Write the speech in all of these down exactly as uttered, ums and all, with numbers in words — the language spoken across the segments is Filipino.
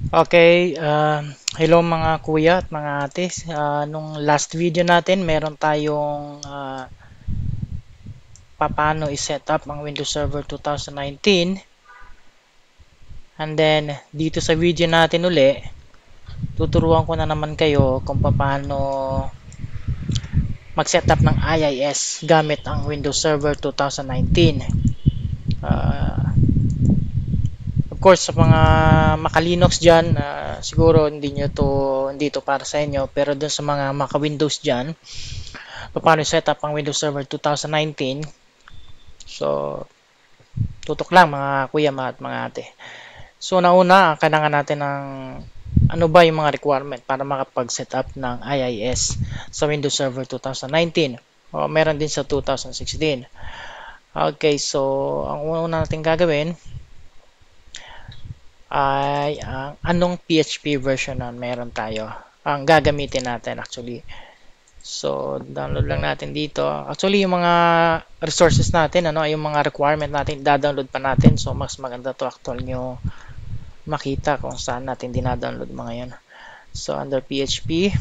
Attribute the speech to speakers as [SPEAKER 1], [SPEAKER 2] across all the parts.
[SPEAKER 1] Okay, uh, hello mga kuya at mga ate. Uh, nung last video natin, meron tayong uh, paano i-set up ang Windows Server twenty nineteen. And then, dito sa video natin uli, tuturuan ko na naman kayo kung paano mag-set up ng I I S gamit ang Windows Server twenty nineteen. Uh, of course, sa mga maka-Linux dyan, uh, siguro hindi nyo to, hindi to para sa inyo. Pero dun sa mga maka-Windows dyan, paano set up ang Windows Server twenty nineteen. So, tutok lang mga kuya at mga ate. So, nauna, kailangan natin ng ano ba yung mga requirement para makapag-set up ng I I S sa Windows Server twenty nineteen. O, meron din sa twenty sixteen. Okay, so, ang una natin gagawin ay ang anong P H P version na meron tayo. Ang gagamitin natin actually. So, download lang natin dito. Actually, yung mga resources natin, ano, yung mga requirement natin, da-download pa natin. So, mas maganda to actual nyo makita kung saan natin dinadownload mga yan. So, under P H P,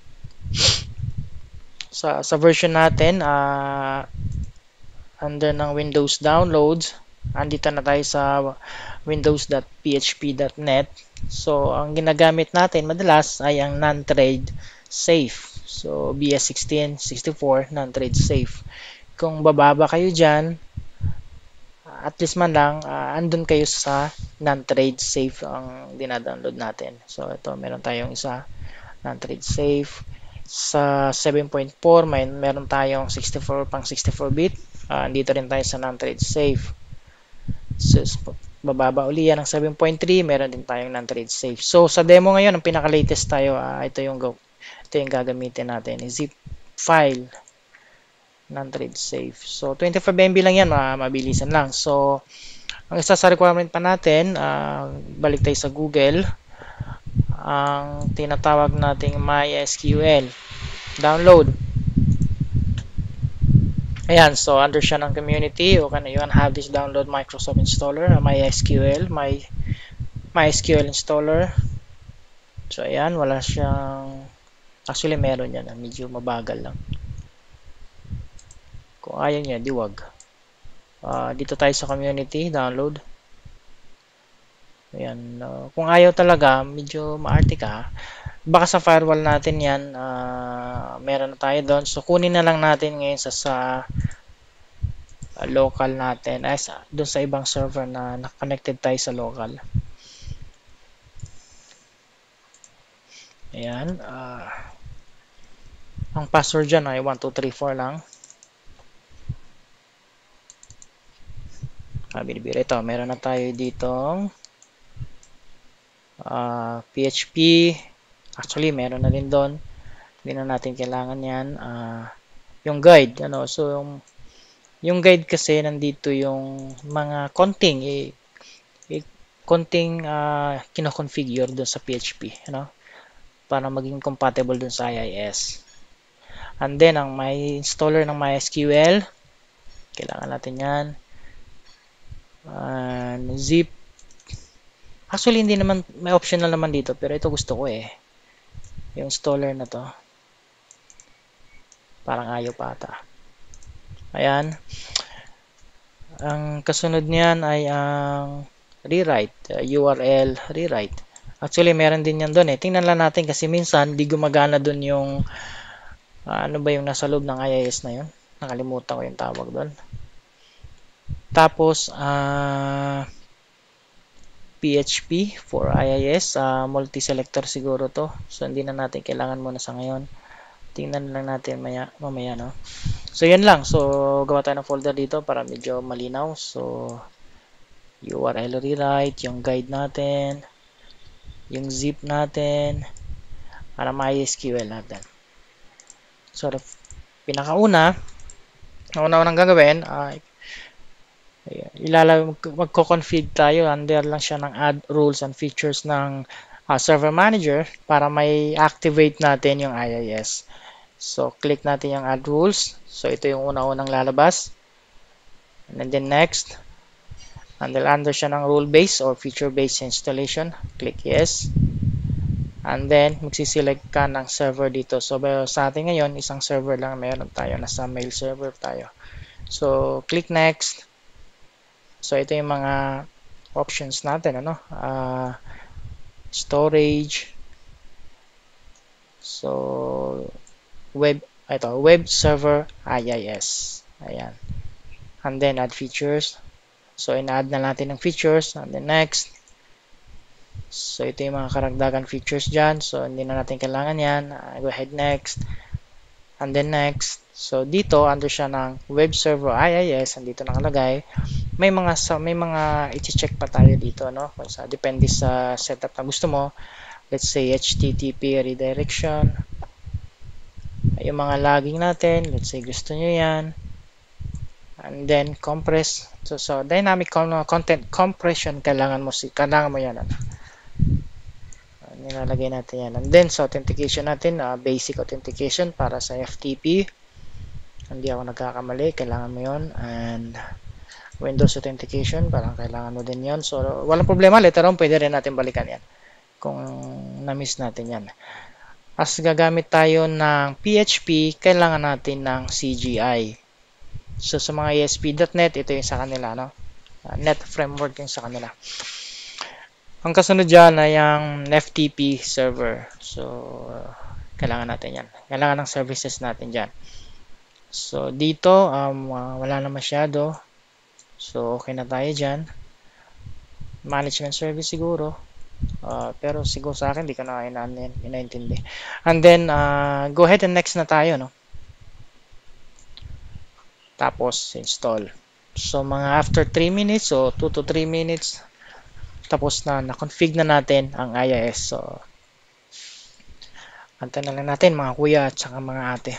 [SPEAKER 1] sa, sa version natin, uh, under ng Windows Downloads, andito na tayo sa windows dot p h p dot net. So, ang ginagamit natin madalas ay ang non-trade safe. So, B S sixteen sixty-four non-trade safe. Kung bababa kayo dyan, at least man lang, uh, andun kayo sa non-trade safe ang dinadownload natin. So, ito, meron tayong isa, non-trade safe. Sa seven point four, may meron tayong sixty-four pang sixty-four bit. Uh, andito rin tayo sa non-trade safe. So, bababa uli yan ng seven point three, meron din tayong non-trade safe. So, sa demo ngayon, ang pinaka-latest tayo, uh, ito yung go. Ito yung gagamitin natin, zip file non-trade safe. So, twenty-five M B lang yan, mabilisan lang. So, ang isa sa requirement pa natin, uh, balik tayo sa Google, ang tinatawag nating MySQL. Download. Ayan, so under siya ng community, you can, you can have this download Microsoft installer, MySQL, my MySQL installer. So, ayan, wala siyang, actually meron yan, medyo mabagal lang. Kung ayaw niya, diwag. Uh, dito tayo sa community, download. Ayan, uh, kung ayaw talaga, medyo maarte ka, baka sa firewall natin yan, uh, meron na tayo doon. So, kunin na lang natin ngayon sa, sa uh, local natin, ay sa, doon sa ibang server na nakonnected tayo sa local. Ayan, uh, ang password dyan ay one two three four lang. Ah, binibira ito. Meron na tayo ditong uh, P H P. Actually, meron na din doon. Hindi na natin kailangan yan. Uh, yung guide. Ano, so, yung, yung guide kasi nandito yung mga konting eh, eh, konting uh, kinoconfigure doon sa P H P. Ano, para maging compatible doon sa I I S. And then, ang may installer ng MySQL. Kailangan natin yan. Uh, zip. Actually, hindi naman, may optional naman dito, pero ito gusto ko eh. Yung installer na to. Parang ayaw pa ata. Ayan. Ang kasunod niyan ay ang rewrite. Uh, U R L rewrite. Actually, meron din yan doon eh. Tingnan lang natin kasi minsan, di gumagana doon yung uh, ano ba yung nasa loob ng I I S na yun. Nakalimutan ko yung tawag doon. Tapos, uh, P H P for I I S, uh, multi-selector siguro to. So, hindi na natin kailangan muna sa ngayon. Tingnan lang natin maya, mamaya, no? So, yan lang. So, gawa tayo ng folder dito para medyo malinaw. So, U R L rewrite, yung guide natin, yung zip natin, para MySQL natin. So, pinakauna, ang una-unang gagawin ay ilalagay, magko-config tayo, under lang siya ng add rules and features ng uh, server manager para may activate natin yung I I S. So, click natin yung add rules. So, ito yung una-unang lalabas. And then next. And then under siya ng rule-based or feature-based installation, click yes. And then, magsiselect ka ng server dito. So, sa atin ngayon, isang server lang meron tayo. Nasa mail server tayo. So, click next. So, ito yung mga options natin. Ano? Uh, storage. So, web, ito, web server I I S. Ayan. And then, add features. So, in-add na natin ng features. And then, next. So, ito yung mga karagdagan features dyan. So, hindi na natin kailangan yan. Uh, go ahead next. And then next. So, dito, under siya ng web server I I S. Andito nakalagay. May mga, may mga i-check pa tayo dito. No? Sa, depende sa setup na gusto mo. Let's say, H T T P redirection. Yung mga logging natin. Let's say, gusto nyo yan. And then, compress. So, so dynamic content compression, kailangan mo, si, kailangan mo yan. Ano? Nilalagay natin yan. And then, sa authentication natin, uh, basic authentication para sa F T P. Hindi ako nagkakamali. Kailangan mo yun. And Windows authentication, parang kailangan mo din yun. So, walang problema. Later on, pwede rin natin balikan yan. Kung na-miss natin yan. As gagamit tayo ng P H P, kailangan natin ng C G I. So, sa mga A S P dot net, ito yung sa kanila. No? Uh, net framework yung sa kanila. Ang kasunod dyan ay ang F T P server. So, uh, kailangan natin yan. Kailangan ng services natin dyan. So, dito, um, uh, wala na masyado. So, okay na tayo dyan. Management service siguro. Uh, pero siguro sa akin, di ko na inaintindi. And then, uh, go ahead and next na tayo. No? Tapos, install. So, mga after three minutes o two to three minutes, tapos na, na-config na natin ang I I S. So, antayin na lang natin mga kuya at saka mga ate.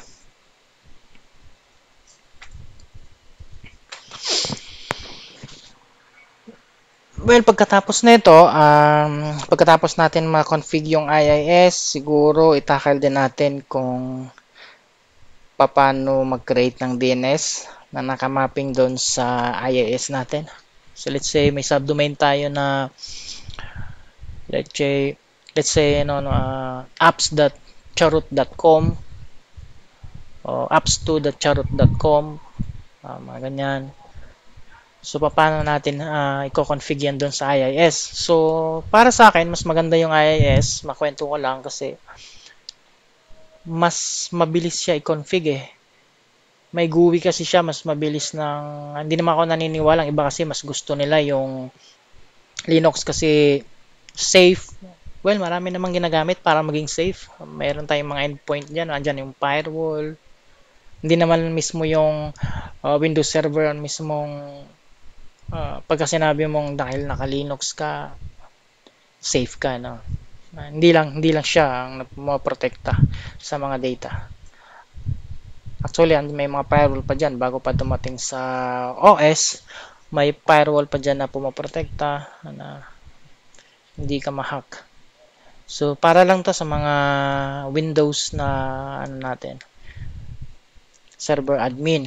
[SPEAKER 1] Well, pagkatapos nito, um, pagkatapos natin ma-config yung I I S, siguro itakal din natin kung paano mag-create ng D N S na nakamapping doon sa I I S natin. So, let's say may subdomain tayo na let's say let's say ano, uh, apps dot charot dot com o apps two dot charot dot com, uh, mga ganyan. So, paano natin uh, i-config yan doon sa I I S? So, para sa akin, mas maganda yung I I S. Makwento ko lang kasi mas mabilis siya i-config eh. May G U I kasi siya, mas mabilis ng, hindi naman ako naniniwala, ang iba kasi mas gusto nila yung Linux kasi safe. Well, marami namang ginagamit para maging safe. Mayroon tayong mga endpoint dyan, andyan yung firewall. Hindi naman mismo yung uh, Windows Server ang mismong uh, pagka sinabi mong dahil naka-Linux ka, safe ka, no? Uh, hindi lang, hindi lang siya ang maprotekta sa mga data. Actually, may mga firewall pa dyan bago pa dumating sa O S. May firewall pa dyan na pumaprotekta na hindi ka ma-hack. So, para lang to sa mga Windows na ano natin, server admin.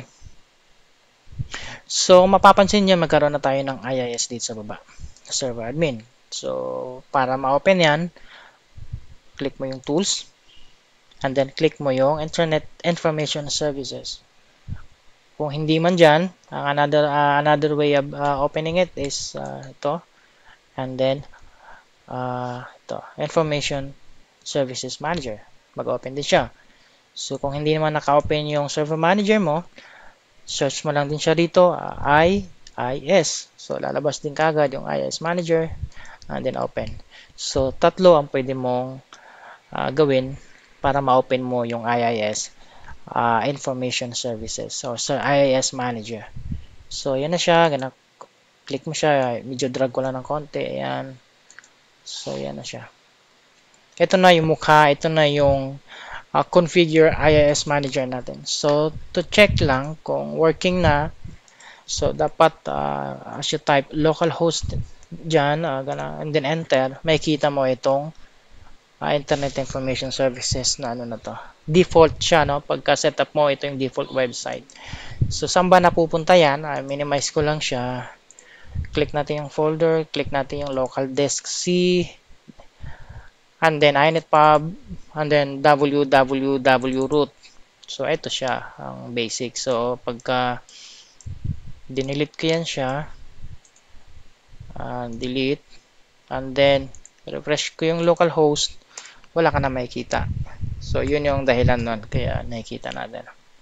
[SPEAKER 1] So, mapapansin niyo magkaroon na tayo ng I I S dito sa baba, server admin. So, para ma-open yan, click mo yung tools. And then, click mo yung Internet Information Services. Kung hindi man dyan, another, uh, another way of uh, opening it is uh, ito. And then, uh, ito, Information Services Manager. Mag-open din siya. So, kung hindi naman naka-open yung Server Manager mo, search mo lang din siya dito, uh, I I S. So, lalabas din kagad yung I I S Manager. And then, open. So, tatlo ang pwede mong uh, gawin para ma-open mo yung I I S uh, Information Services. So, so I I S Manager. So, yan na siya. Gana, click mo siya. Medyo drag ko lang ng konti. Ayan. So, yan na siya. Ito na yung mukha. Ito na yung uh, configure I I S Manager natin. So, to check lang kung working na, so, dapat uh, as you type localhost dyan, uh, gana, and then enter, may kita mo itong Uh, Internet Information Services na ano na to. Default siya, no? Pagka setup mo, ito yung default website. So, saan ba napupunta yan? Uh, minimize ko lang siya. Click natin yung folder, click natin yung local disk C, and then inetpub, and then www root. So, ito siya, ang basic. So, pagka dinelete ko yan siya, uh, delete, and then refresh ko yung localhost, wala ka na makikita. So, yun yung dahilan nun, kaya nakikita natin.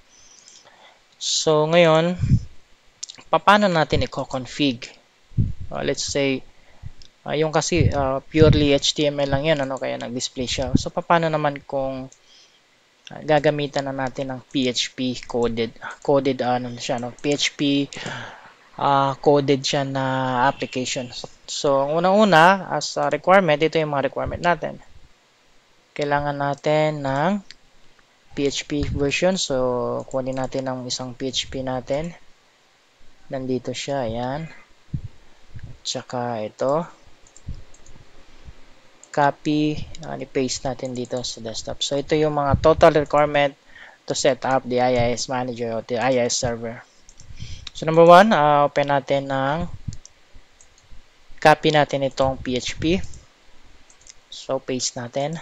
[SPEAKER 1] So, ngayon, paano natin i-config? Uh, let's say, uh, yung kasi uh, purely H T M L lang yan, ano, kaya nag-display siya. So, paano naman kung uh, gagamitan na natin ng P H P coded, coded ano siya, no? P H P uh, coded siya na application. So, unang-una, as a requirement, ito yung mga requirement natin. Kailangan natin ng P H P version. So, kunin natin ang isang P H P natin. Nandito siya, ayan. Tsaka ito. Copy, uh, i-paste natin dito sa desktop. So, ito yung mga total requirement to set up the I I S manager o the I I S server. So, number one, uh, open natin ng copy natin itong P H P. So, paste natin.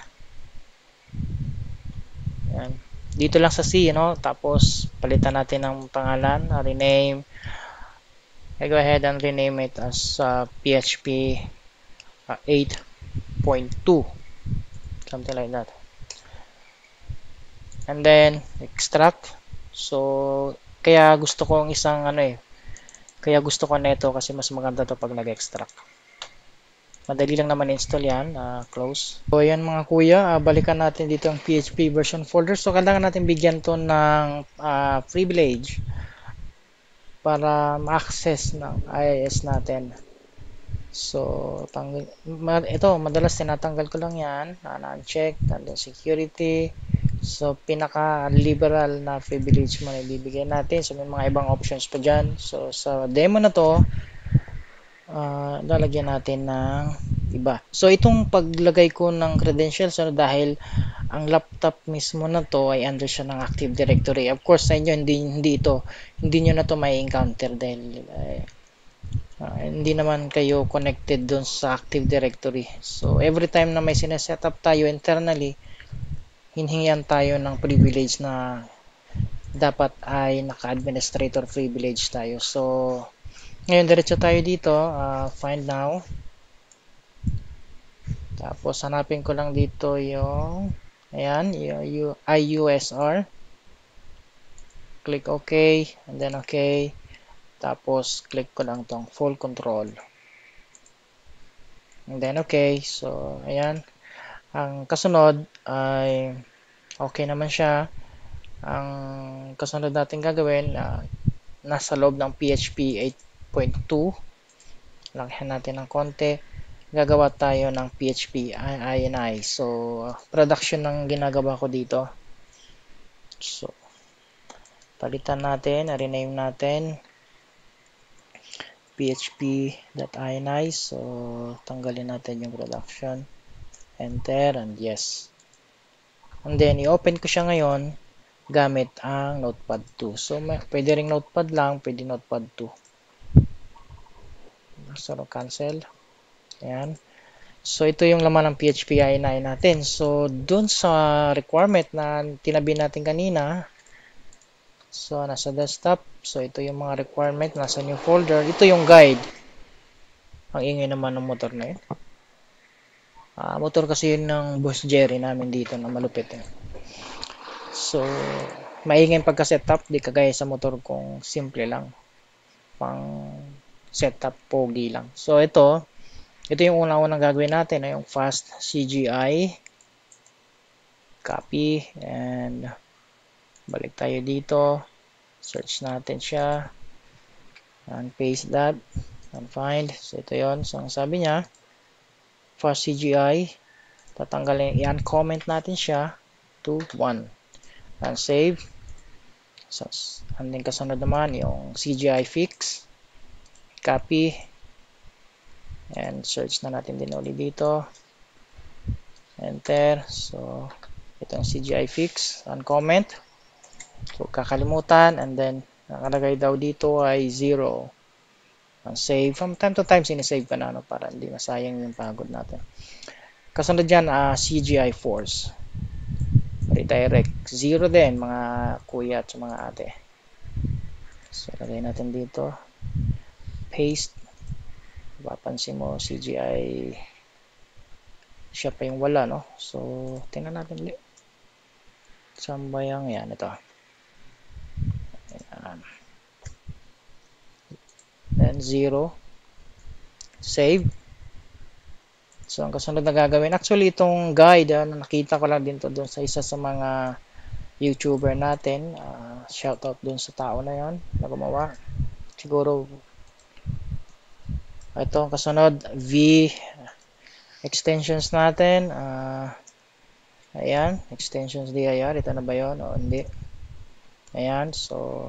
[SPEAKER 1] Ayan. Dito lang sa C, you know? Tapos, palitan natin ng pangalan, uh, rename. I go ahead and rename it as uh, P H P uh, eight point two. Something like that. And then, extract. So, kaya gusto ko ang isang ano eh. Kaya gusto ko nito kasi mas maganda to pag nag-extract. Madali lang naman install yan. Uh, close. So, ayan mga kuya. Uh, balikan natin dito ang P H P version folder. So, kailangan natin bigyan to ng uh, privilege para ma-access ng I I S natin. So, tanggal, ito, madalas tinatanggal ko lang yan. Uh, na-uncheck. And then security. So, pinaka-liberal na privilege mo na ibibigay natin. So, may mga ibang options pa dyan. So, sa demo na to, uh, lalagyan natin ng iba. So, itong paglagay ko ng credentials, ano, dahil ang laptop mismo na to ay under siya ng Active Directory. Of course, sa inyo, hindi, hindi ito, hindi nyo na to may encounter dahil uh, uh, hindi naman kayo connected dun sa Active Directory. So, every time na may sineset up tayo internally, hinhingian tayo ng privilege na dapat ay naka-administrator privilege tayo. So, ngayon diretso tayo dito, uh, find now. Tapos, hanapin ko lang dito yung, ayan, yung I U S R. Click OK, and then OK. Tapos, click ko lang tong full control. And then OK. So, ayan. Ang kasunod ay okay naman siya. Ang kasunod natin gagawin, uh, nasa loob ng P H P eight point two. Lakihan natin ng konti. Gagawa tayo ng P H P I N I. So, production ng ginagawa ko dito. So, palitan natin, rename natin P H P.ini. So, tanggalin natin yung production. Enter and yes. And then, i-open ko siya ngayon gamit ang Notepad two. So, may, pwede ring Notepad lang, pwede Notepad two. So, cancel. Ayan. So, ito yung laman ng P H P I N I natin. So, dun sa requirement na tinabi natin kanina, so, nasa desktop. So, ito yung mga requirement, nasa new folder. Ito yung guide. Ang ingay naman ng motor na yun. Uh, motor kasi yun ng Boss Jerry namin dito na malupit eh. So, maingay pagka-setup, di kagaya sa motor kong simple lang. Pang setup, pogi lang. So, ito, ito yung unang-unang gagawin natin, na yung fast C G I. Copy, and balik tayo dito. Search natin siya. And paste that. And find. So, ito yun. So, ang sabi niya, fast C G I, tatanggalin, i-uncomment natin siya to one. And save. So, and then kasunod naman yung C G I fix. Copy. And search na natin din ulit dito. Enter. So, itong C G I fix. Uncomment. So, kakalimutan. And then, nakalagay daw dito ay zero. Ang save. From time to time, sinisave ka na, no, para hindi masayang yung pagod natin. Kasunod dyan, uh, C G I Force. Redirect. Zero din, mga kuya at mga ate. So, lagay natin dito. Paste. Papansin mo, C G I siya pa yung wala, no? So, tingnan natin ulit. Saan ba yung yan? Ito. Ayan. Then, zero. Save. So, ang kasunod na gagawin. Actually, itong guide, ah, nakita ko lang din to doon sa isa sa mga YouTuber natin. Uh, shoutout doon sa tao na yon na gumawa. Siguro, ito ang kasunod. V extensions natin. Uh, ayan. Extensions D I R. Ito na ba yun? O hindi. Ayan. So,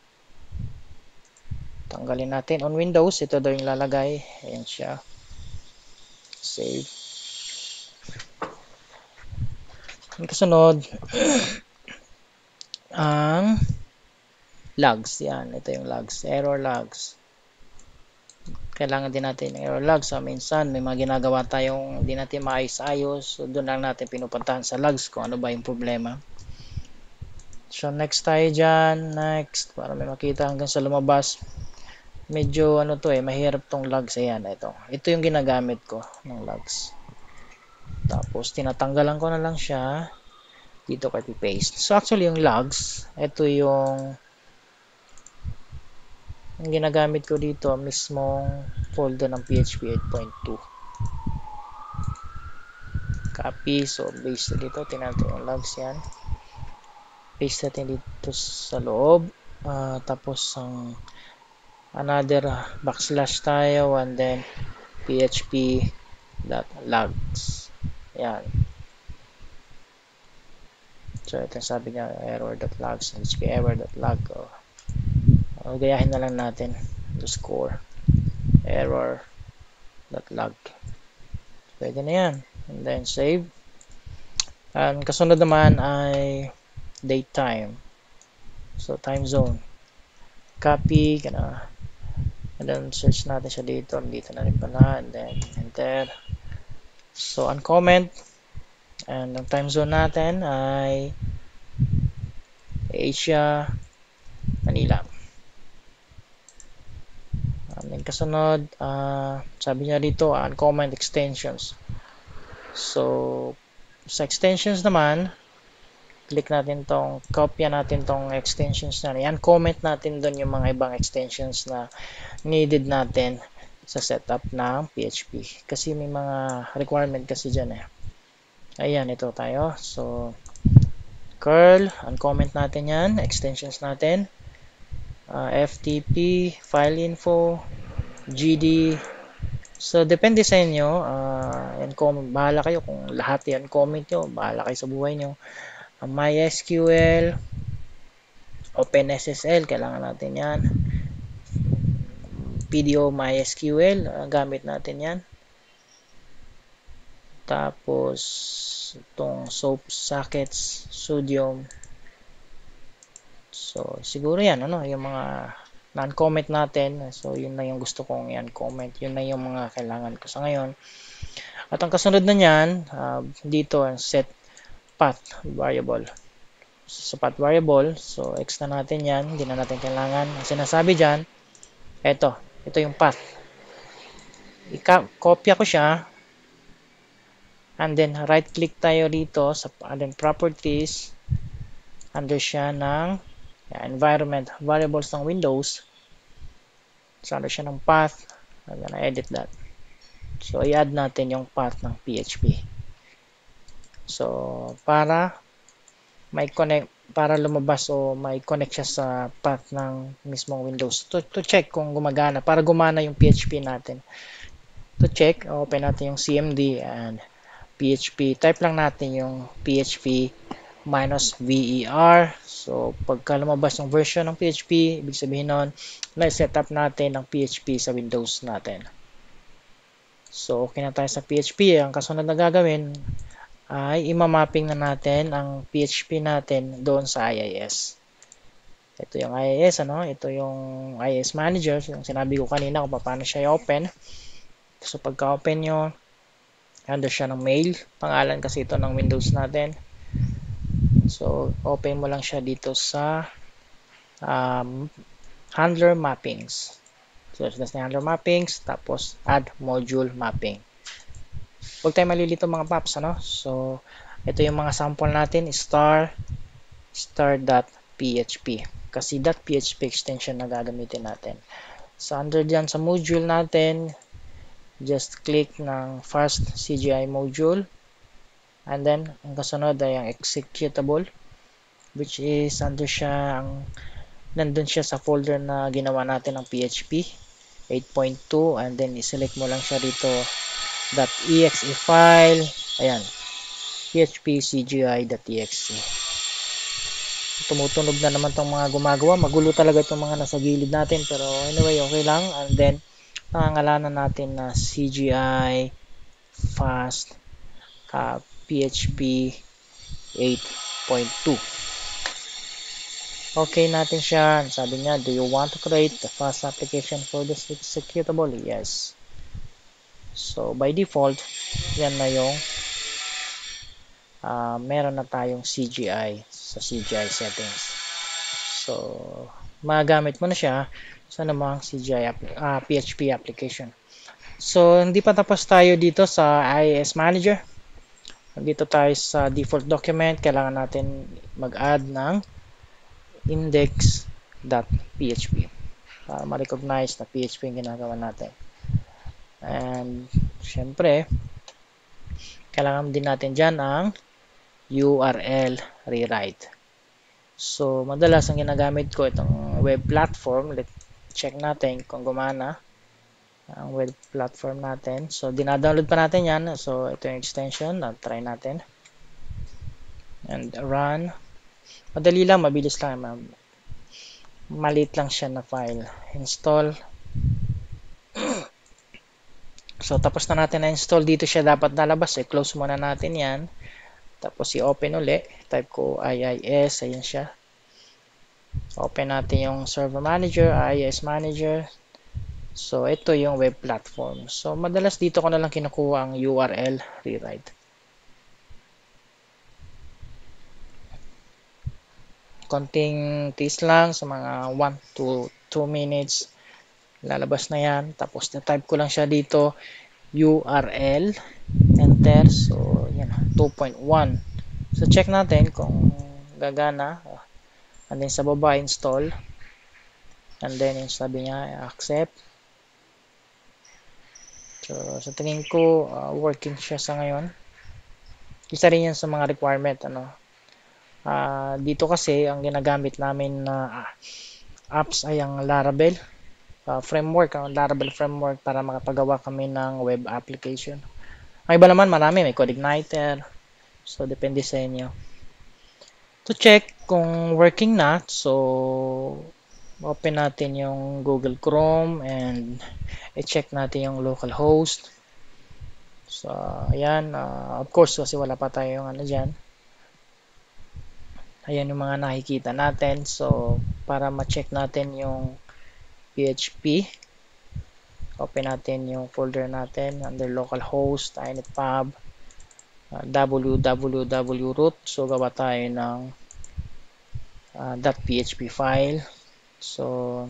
[SPEAKER 1] tanggalin natin. On Windows, ito daw yung lalagay. Ayan siya. Save. Ang kasunod, ang logs. Yan. Ito yung logs. Error logs. Kailangan din natin ng error logs. So, minsan, may mga ginagawa tayong hindi natin maayos-ayos. So, doon lang natin pinupuntahan sa logs kung ano ba yung problema. So, next tayo dyan. Next. Para may makita hanggang sa lumabas. Medyo, ano to eh, mahirap tong logs. Ayan, ito. Ito yung ginagamit ko ng logs. Tapos, tinatanggalan ko na lang siya. Dito copy-paste. So, actually, yung logs, ito yung ang ginagamit ko dito, mismong folder ng P H P eight point two. Copy. So, paste dito. Tingnan natin yung logs yan. Paste natin dito sa loob. Uh, tapos, ang another uh, backslash tayo and then php.logs. Yan. So, ito sabi niya error.logs. Php error.log. Oh. Uh, gayahin na lang natin to score error.log. Pwede na yan. And then save. And kasunod naman ay date time. So time zone. Copy. Gana. And then search natin siya dito. Dito na rin pala. And then enter. So uncomment. And ang time zone natin ay Asia, Manila. Ang kasunod, uh, sabi niya dito, uncomment extensions. So, sa extensions naman, click natin tong, kopya natin tong extensions na. I-uncomment natin doon yung mga ibang extensions na needed natin sa setup ng P H P. Kasi may mga requirement kasi dyan eh. Ayan, ito tayo. So, curl, uncomment natin yan, extensions natin. Uh, F T P, file info, G D. So, depende sa inyo. Uh, uncomment, bahala kayo kung lahat yan comment nyo. Bahala kayo sa buhay nyo. Uh, MySQL, OpenSSL, kailangan natin yan. P D O MySQL, uh, gamit natin yan. Tapos, itong soap sockets, sodium. So, siguro yan, ano, yung mga non-comment natin. So, yun na yung gusto kong i-uncomment. Yun na yung mga kailangan ko sa ngayon. At ang kasunod na yan, uh, dito, set path variable. So, sa path variable, so, X na natin yan. Hindi na natin kailangan. Ang sinasabi dyan, eto, ito yung path. I-kopya ko siya. And then, right-click tayo dito sa and then properties. Under siya ng yeah, environment variables ng Windows. So, under siya ng path. I'm gonna edit that. So, i-add natin yung path ng P H P. So, para may connect, para lumabas o may connect siya sa path ng mismong Windows. To, to check kung gumagana, para gumana yung P H P natin. To check, open natin yung C M D and P H P. Type lang natin yung P H P minus ver. So, pagka lumabas yung version ng P H P, ibig sabihin nun, na-set up natin ang P H P sa Windows natin. So, okay na tayo sa P H P. Ang kasunod na gagawin ay imamapping na natin ang P H P natin doon sa I I S. Ito yung I I S, ano? Ito yung I I S Manager, yung sinabi ko kanina kung paano siya i-open. So pagka-open nyo, under siya ng mail. Pangalan kasi ito ng Windows natin. So open mo lang siya dito sa um, handler mappings. So that's the handler mappings, tapos add module mapping. Huwag tayo malilito mga paps, ano? So ito yung mga sample natin, star star.php. Kasi .php extension na gagamitin natin. So under dyan sa module natin, just click ng first C G I module, and then ang kasunod ay ang executable, which is under siya, ang nandun siya sa folder na ginawa natin ng P H P eight point two, and then iselect mo lang siya dito .exe file, ayan, phpcgi.exe. Tumutunog na naman tong mga gumagawa, magulo talaga itong mga nasa gilid natin, pero anyway, okay lang. And then pangangalanan natin na C G I fast uh, P H P eight point two. Okay natin siya. Sabi niya, do you want to create the fast application for this executable? Yes. So by default, yan na yung uh, meron na tayong C G I sa C G I settings. So magamit mo na siya sa namang C G I uh, P H P application. So hindi pa tapos tayo dito sa I I S Manager. Dito tayo sa default document. Kailangan natin mag-add ng index.php para ma-recognize na P H P yung ginagawa natin. And syempre, kailangan din natin dyan ang U R L rewrite. So madalas ang ginagamit ko itong web platform. Let's check natin kung gumana ang web platform natin. So dinadownload pa natin yan. So ito yung extension. Try natin and run. Madali lang, mabilis lang, maliit lang siya na file. Install. So tapos na natin na install, dito siya dapat nalabas. Eh, close muna natin yan, tapos i-open uli. Type ko I I S, ayan siya. Open natin yung server manager, I I S manager. So ito yung web platform. So madalas dito ko na lang kinukuha ang U R L rewrite. Konting tis lang, sa mga one to two minutes lalabas na yan. Tapos na-type ko lang siya dito, U R L, enter. So yan, two point one. So check natin kung gagana. And then sa baba, install. And then yung sabi niya, accept. So sa tingin ko, uh, working siya sa ngayon. Isa rin yan sa mga requirement, ano. Uh, dito kasi ang ginagamit namin na uh, apps ay ang Laravel uh, framework, ang Laravel framework, para makapagawa kami ng web application. Ang iba naman marami, may CodeIgniter. So depende sa inyo. To check kung working na, so open natin yung Google Chrome and i-check natin yung localhost. So ayan, uh, of course kasi wala pa tayong ano dyan. Ayan yung mga nakikita natin. So para ma-check natin yung P H P, open natin yung folder natin under localhost, inetpub, uh, www root. So gawa tayo ng uh, .php file. So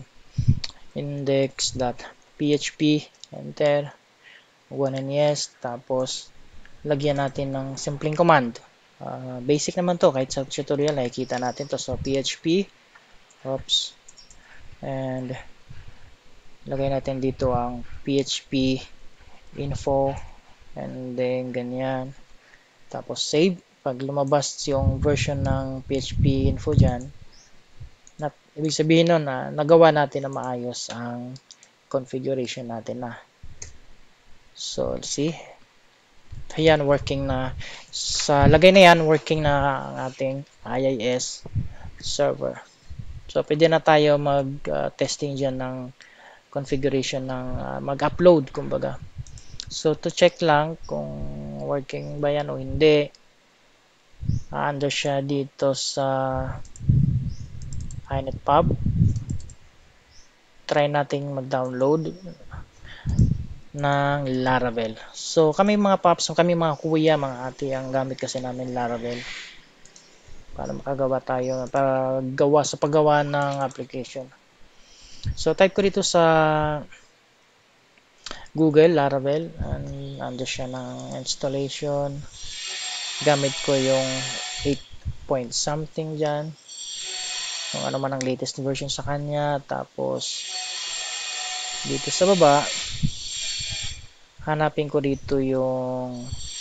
[SPEAKER 1] index.php, enter, one and yes. Tapos lagyan natin ng simpleng command. Uh, basic naman to, kahit sa tutorial nakikita natin to. So php, oops, and lagay natin dito ang php info, and then ganyan. Tapos save. Pag lumabas yung version ng php info dyan, na, ibig sabihin nun na nagawa natin na maayos ang configuration natin na. So let's see. Ayan, working na. Sa lagay na yan, working na ang ating I I S server. So pwede na tayo mag-testing uh, dyan ng configuration ng uh, mag-upload, kumbaga. So to check lang kung working ba yan o hindi, uh, under siya dito sa inetpub. Try nating mag-download ng Laravel. So kami mga paps, kami mga kuya, mga ate, ang gamit kasi namin Laravel para makagawa tayo, para gawa sa paggawa ng application. So type ko dito sa Google Laravel, and ando siya ng installation. Gamit ko yung eight point something dyan, kung ano man ang latest version sa kanya. Tapos dito sa baba, hanapin ko dito yung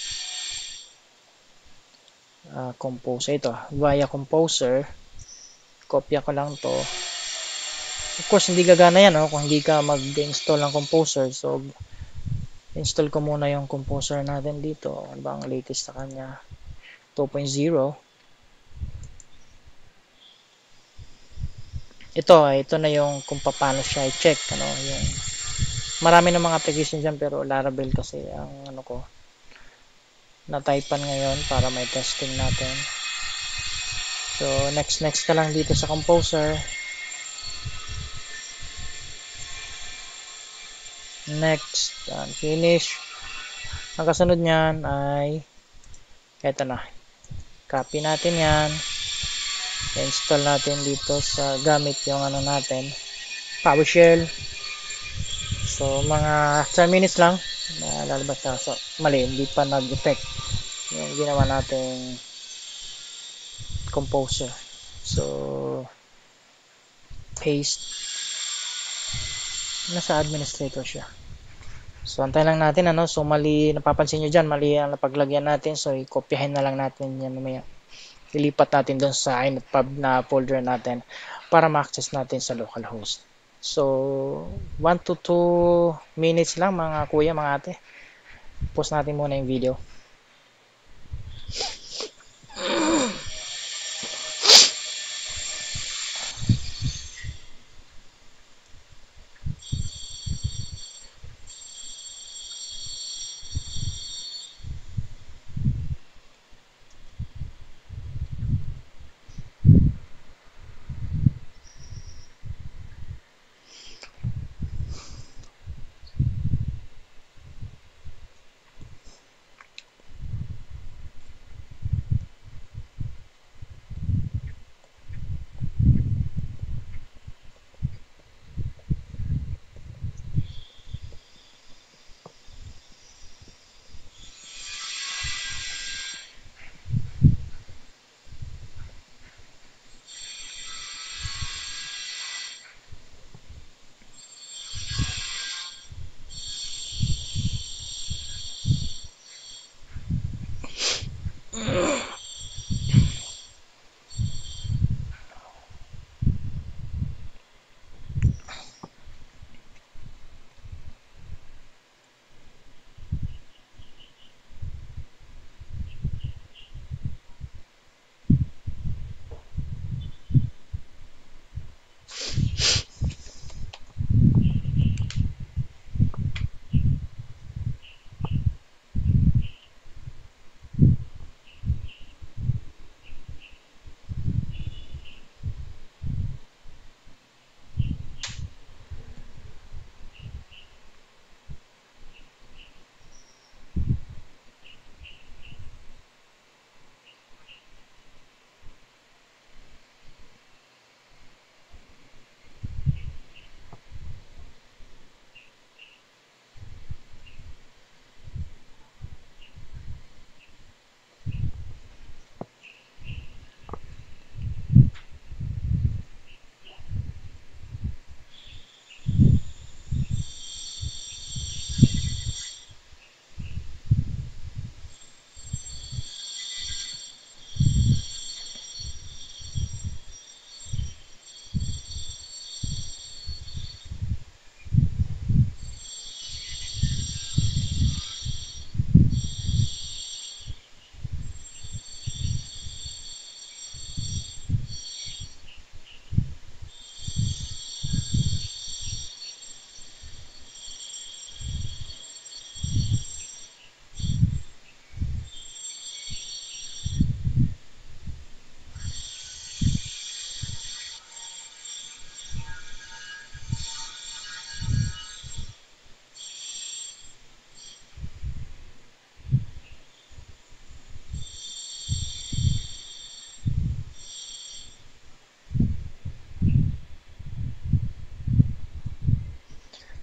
[SPEAKER 1] uh, Composer. Ito, via Composer. Kopya ko lang to. Of course, hindi gagana yan, no? Kung hindi ka mag-install ng Composer. So, install ko muna yung Composer natin dito. Ano ba ang latest sa kanya? two point oh. Ito, ito na yung kung paano siya i-check. Ano, yung, marami ng mga application dyan, pero Laravel kasi ang ano ko, na-typean ngayon para may testing natin. So, next, next ka lang dito sa Composer. Next, and finish. Ang kasunod niyan ay eto na. Copy natin yan. Install natin dito sa gamit yung ano natin, PowerShell. So, mga ten minutes lang na lalabas na. So, mali, hindi pa nag-effect yung ginawa natin Composer. So, paste. Nasa administrator siya. So, antay lang natin, ano. So, mali, napapansin nyo dyan, mali ang napaglagyan natin. So, i-copyahin na lang natin yan mamaya. Ilipat natin doon sa inetpub na folder natin para ma-access natin sa localhost. So, one to two minutes lang mga kuya, mga ate. Pause natin muna yung video.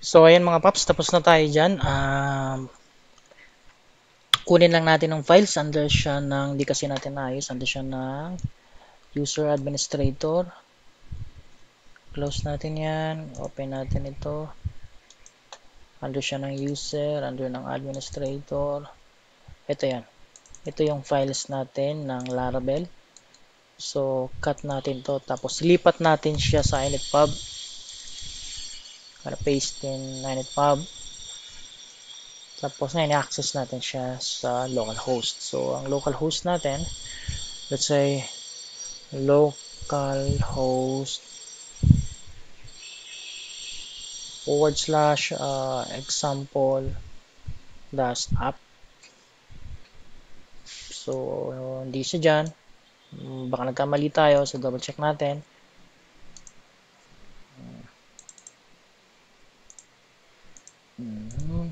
[SPEAKER 1] So, ayan mga paps, tapos na tayo dyan. Um, kunin lang natin ng files. Under siya ng, hindi kasi natin naayos, under siya ng user administrator. Close natin yan. Open natin ito. Under siya ng user, under ng administrator. Ito yan. Ito yung files natin ng Laravel. So, cut natin to. Tapos, lipat natin siya sa initpub. Para paste in initpub. Tapos, ngayon, i-access natin siya sa localhost. So, ang localhost natin, let's say, localhost forward slash uh, example dash app. So, hindi siya dyan. Baka nagkamali tayo. So, double check natin. Mm-hmm.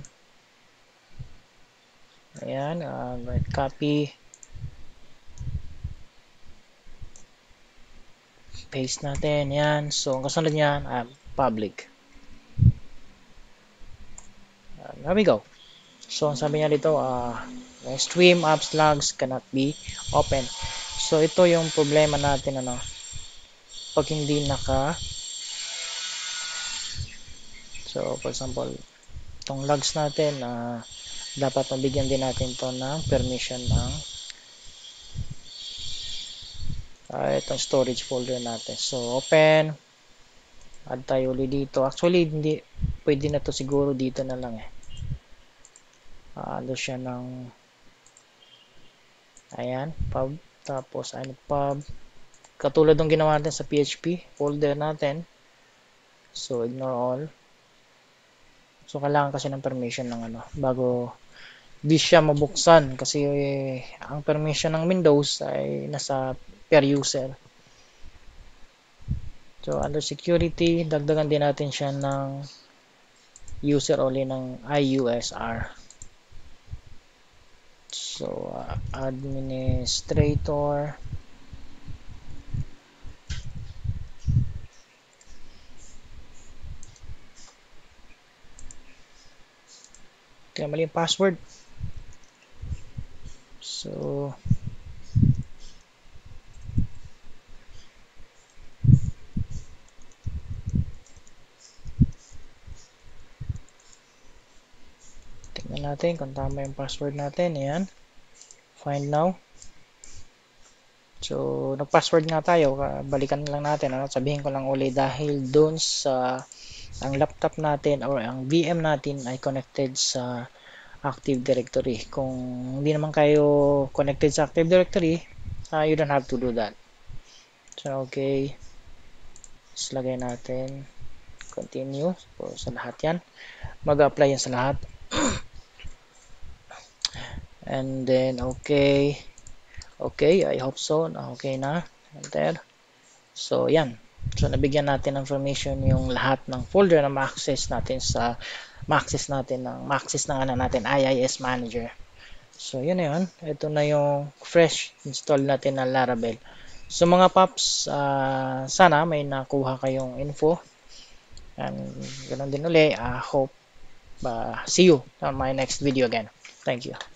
[SPEAKER 1] Ayan. Uh, right copy. Paste natin. Ayan. So, ang kasunod niyan, uh, public. Uh, there we go. So, ang sabi niya dito, uh, stream apps logs cannot be open. So, ito yung problema natin, ano, pag hindi naka, so, for example, itong logs natin, uh, dapat mabigyan din natin to ng permission ng uh, itong storage folder natin. So, open, add tayo ulit dito. Actually, hindi, pwede na to siguro dito na lang eh. Uh, ano siya ng, ayan, pub, tapos initpub. Katulad ng ginawa natin sa P H P folder natin. So, ignore all. So, kailangan kasi ng permission ng ano, bago di siya mabuksan. Kasi eh, ang permission ng Windows ay nasa per user. So, under security, dagdagan din natin siya ng user only ng I U S R. So, uh, administrator. Kaya mali yung password. So, tingnan natin kung tama yung password natin. Ayan. Find now. So, nag-password nga tayo. Balikan lang natin. Ano? Sabihin ko lang uli dahil doon sa ang laptop natin or ang V M natin ay connected sa Active Directory. Kung hindi naman kayo connected sa Active Directory, uh, you don't have to do that. So, okay. Tapos lagay natin continue. So, sa lahat yan. Mag-apply yan sa lahat. And then, okay. Okay, I hope so. Okay na. Enter. So, yan. So, nabigyan natin ng information yung lahat ng folder na ma-access natin sa ma-access natin ng ma-access ng ano natin, I I S Manager. So, yun na yun. Ito na yung fresh install natin na Laravel. So, mga paps, uh, sana may nakuha kayong info. And, ganoon din uli. I uh, hope uh, see you on my next video again. Thank you.